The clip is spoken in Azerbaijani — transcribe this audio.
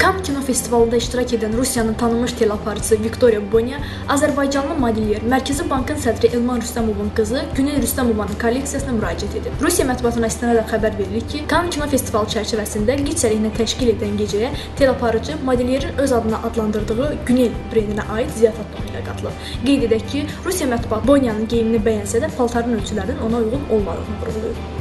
Cannes kino festivalında iştirak edən Rusiyanın tanınmış teleaparçısı Viktoriya Bonya, Azərbaycanlı modelyər, Mərkəzi Bankın sədri Elman Rüstəmovun qızı Günel Rüstəmovanın kolleksiyasına müraciət edib. Rusiya mətbuatına istinadən xəbər verilir ki, Cannes kino festivalı çərçivəsində qeyd təşkil edən gecəyə teleaparçı modelyerin öz adına adlandırdığı Günel brendinə aid ziyafət tonu ilə qatılıb. Qeyd edək ki, Rusiya mətbuatı Bonyanın geyimini bəyənsə də paltarın ölçülərinin ona uyğun olmadığını vurğulayıb.